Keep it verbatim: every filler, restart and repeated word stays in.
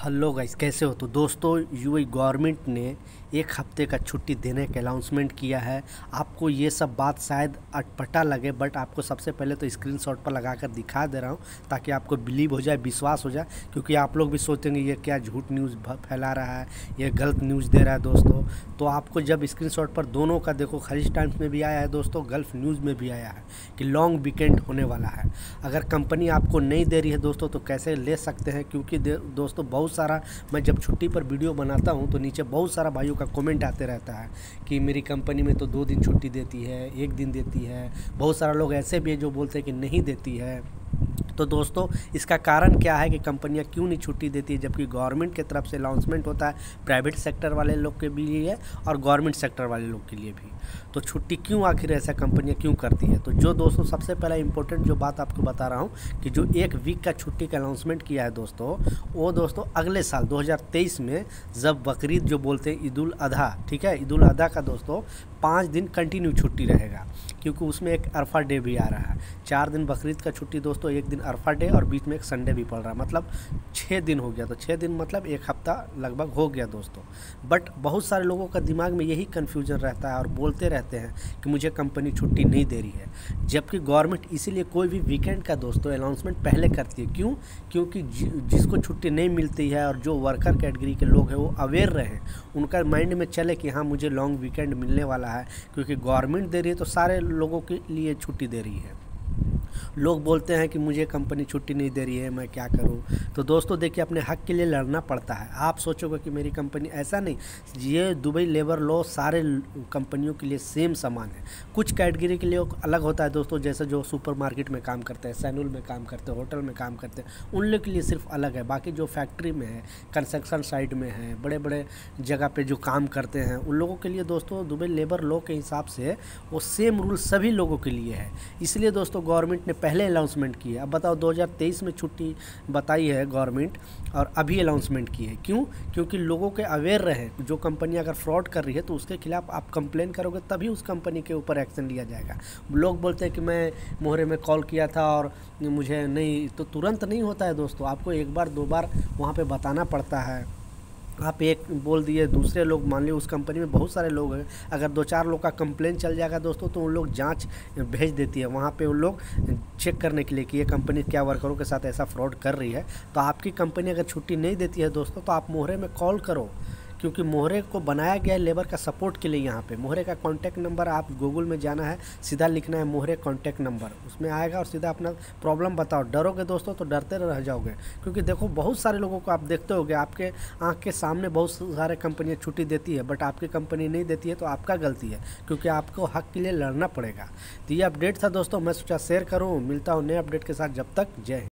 Hello guys, कैसे हो। तो दोस्तों, यूएई गवर्नमेंट ने एक हफ्ते का छुट्टी देने का अनाउंसमेंट किया है। आपको ये सब बात शायद अटपटा लगे, बट आपको सबसे पहले तो स्क्रीनशॉट पर लगा कर दिखा दे रहा हूँ ताकि आपको बिलीव हो जाए, विश्वास हो जाए। क्योंकि आप लोग भी सोचेंगे ये क्या झूठ न्यूज़ फैला रहा है, ये गलत न्यूज़ दे रहा है दोस्तों। तो आपको जब स्क्रीनशॉट पर दोनों का देखो, खरीज टाइम्स में भी आया है दोस्तों, गल्फ न्यूज़ में भी आया है कि लॉन्ग वीकेंड होने वाला है। अगर कंपनी आपको नहीं दे रही है दोस्तों तो कैसे ले सकते हैं, क्योंकि दोस्तों बहुत सारा, मैं जब छुट्टी पर वीडियो बनाता हूं तो नीचे बहुत सारा भाइयों का कमेंट आते रहता है कि मेरी कंपनी में तो दो दिन छुट्टी देती है, एक दिन देती है। बहुत सारा लोग ऐसे भी है जो बोलते हैं कि नहीं देती है। तो दोस्तों, इसका कारण क्या है कि कंपनियां क्यों नहीं छुट्टी देती है, जबकि गवर्नमेंट की तरफ से अनाउंसमेंट होता है प्राइवेट सेक्टर वाले लोग के लिए और गवर्नमेंट सेक्टर वाले लोग के लिए भी। तो छुट्टी क्यों आखिर ऐसा कंपनियां क्यों करती है। तो जो दोस्तों सबसे पहला इंपॉर्टेंट जो बात आपको बता रहा हूं कि जो एक वीक का छुट्टी का अनाउंसमेंट किया है दोस्तों, वो दोस्तों अगले साल दो हज़ार तेईस में जब बकरीद जो बोलते हैं, ईद उल अधा, ठीक है, ईद उल अधा का दोस्तों पाँच दिन कंटिन्यू छुट्टी रहेगा, क्योंकि उसमें एक अरफा डे भी आ रहा है। चार दिन बकरीद का छुट्टी दोस्तों, एक दिन अरफा डे और बीच में एक संडे भी पड़ रहा है, मतलब छः दिन हो गया। तो छः दिन मतलब एक हफ्ता लगभग हो गया दोस्तों। बट बहुत सारे लोगों का दिमाग में यही कन्फ्यूजन रहता है और बोलते रहते हैं कि मुझे कंपनी छुट्टी नहीं दे रही है, जबकि गवर्नमेंट इसीलिए कोई भी वीकेंड का दोस्तों अनाउंसमेंट पहले करती है। क्यों? क्योंकि जिसको छुट्टी नहीं मिलती है और जो वर्कर कैटेगरी के लोग हैं वो अवेयर रहें, उनका माइंड में चले कि हाँ मुझे लॉन्ग वीकेंड मिलने वाला है, क्योंकि गवर्नमेंट दे रही है तो सारे लोगों के लिए छुट्टी दे रही है। लोग बोलते हैं कि मुझे कंपनी छुट्टी नहीं दे रही है, मैं क्या करूं। तो दोस्तों देखिए, अपने हक के लिए लड़ना पड़ता है। आप सोचोगे कि मेरी कंपनी, ऐसा नहीं, ये दुबई लेबर लॉ सारे कंपनियों के लिए सेम समान है। कुछ कैटेगरी के लिए अलग होता है दोस्तों, जैसे जो सुपरमार्केट में काम करते हैं, सैलून में काम करते हैं, होटल में काम करते हैं, उन लोग के लिए सिर्फ अलग है। बाकी जो फैक्ट्री में है, कंस्ट्रक्शन साइट में है, बड़े बड़े जगह पे जो काम करते हैं, उन लोगों के लिए दोस्तों दुबई लेबर लॉ के हिसाब से वो सेम रूल सभी लोगों के लिए है। इसलिए दोस्तों गवर्नमेंट ने पहले अनाउंसमेंट की है। अब बताओ, दो हज़ार तेईस में छुट्टी बताई है गवर्नमेंट और अभी अनाउंसमेंट की है। क्यों? क्योंकि लोगों के अवेयर रहे, जो कंपनी अगर फ्रॉड कर रही है तो उसके खिलाफ आप कंप्लेन करोगे तभी उस कंपनी के ऊपर एक्शन लिया जाएगा। लोग बोलते हैं कि मैं मोहरे में कॉल किया था और मुझे नहीं, तो तुरंत नहीं होता है दोस्तों, आपको एक बार दो बार वहाँ पे बताना पड़ता है। आप एक बोल दिए, दूसरे लोग, मान लीजिए उस कंपनी में बहुत सारे लोग हैं, अगर दो चार लोग का कंप्लेन चल जाएगा दोस्तों तो उन लोग जांच भेज देती है वहाँ पे, उन लोग चेक करने के लिए कि ये कंपनी क्या वर्करों के साथ ऐसा फ्रॉड कर रही है। तो आपकी कंपनी अगर छुट्टी नहीं देती है दोस्तों तो आप मोहरे में कॉल करो, क्योंकि मोहरे को बनाया गया है लेबर का सपोर्ट के लिए। यहाँ पे मोहरे का कॉन्टैक्ट नंबर, आप गूगल में जाना है, सीधा लिखना है मोहरे कॉन्टैक्ट नंबर, उसमें आएगा और सीधा अपना प्रॉब्लम बताओ। डरोगे दोस्तों तो डरते रह जाओगे, क्योंकि देखो बहुत सारे लोगों को आप देखते होगे, आपके आंख के सामने बहुत सारे कंपनियाँ छुट्टी देती है, बट आपकी कंपनी नहीं देती है तो आपका गलती है, क्योंकि आपको हक के लिए लड़ना पड़ेगा। तो ये अपडेट था दोस्तों, मैं सोचा शेयर करूँ। मिलता हूँ नए अपडेट के साथ, जब तक जय हिंद।